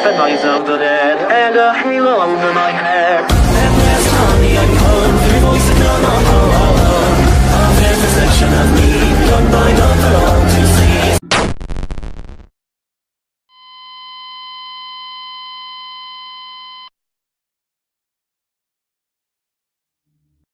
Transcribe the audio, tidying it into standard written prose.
and eyes of the dead, and a halo over my